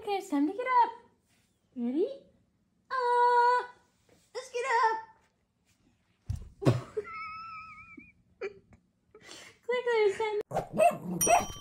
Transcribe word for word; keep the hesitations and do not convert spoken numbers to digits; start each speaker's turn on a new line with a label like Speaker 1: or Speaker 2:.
Speaker 1: okay, it's time to get up. Ready? Uh, let's get up. Quickly, it's time.